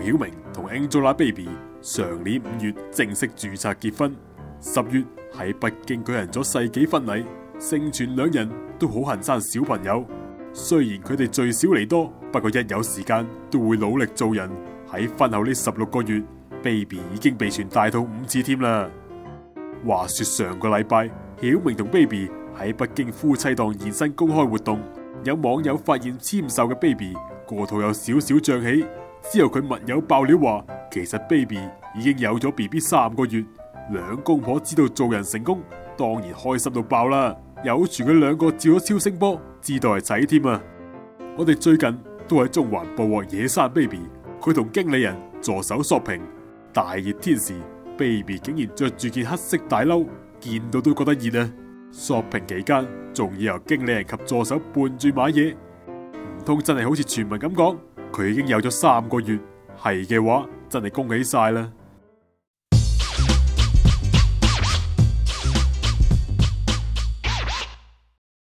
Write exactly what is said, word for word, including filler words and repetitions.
曉明同 Angelababy 上年五月正式註冊結婚，十月喺北京舉行咗世紀婚禮，盛傳兩人都好恨生小朋友。雖然佢哋聚少離多，不過一有時間都會努力做人。喺婚後呢十六個月 ，Baby 已經被傳大肚五次添啦。話說上個禮拜，曉明同 Baby 喺北京夫妻檔現身公開活動，有網友發現纖瘦嘅 Baby 個肚有少少脹起，之後佢密友爆料話，其實 Baby 已經有咗 B B 三個月。兩公婆知道做人成功，當然開心到爆啦！有傳佢兩個照咗超聲波，知道係仔添啊！我哋最近都喺中環捕獲野生 Baby， 佢同經理人助手 shopping， 大熱天時 ，Baby 竟然着住件黑色大褸，見到都覺得熱啊！shopping 期間仲要由經理人及助手伴住買嘢，唔通真係好似傳聞咁講，佢已經有咗三個月？係嘅話，真係恭喜晒啦！